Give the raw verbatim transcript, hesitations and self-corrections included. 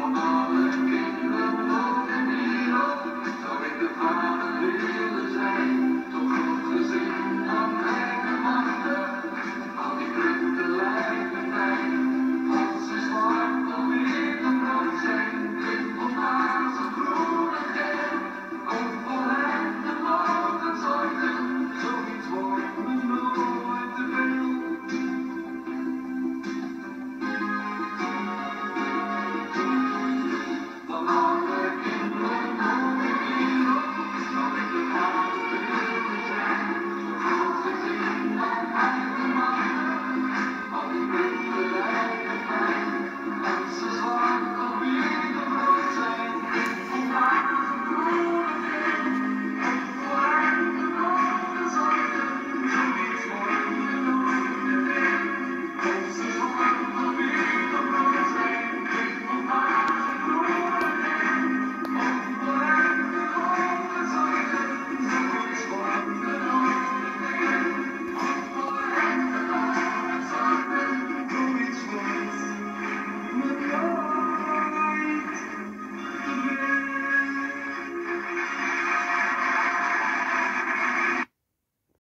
Van alle kinderen wonen hierop, zou ik de vader willen zijn. Zo'n groot gezin aan eigen machten, al die drukte lijden.